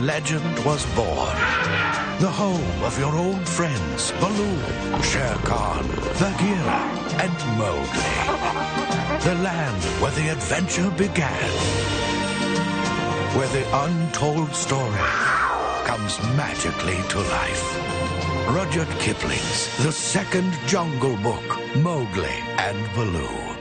legend was born. The home of your old friends, Baloo, Shere Khan, Bagheera, and Mowgli. The land where the adventure began. Where the untold story comes magically to life. Rudyard Kipling's The Second Jungle Book, Mowgli and Baloo.